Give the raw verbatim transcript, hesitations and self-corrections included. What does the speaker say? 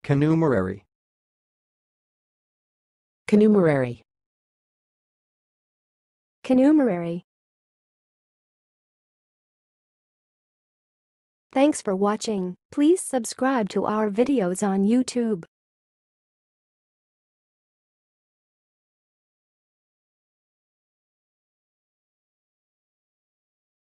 Conumerary. Conumerary. Conumerary. Thanks for watching. Please subscribe to our videos on YouTube.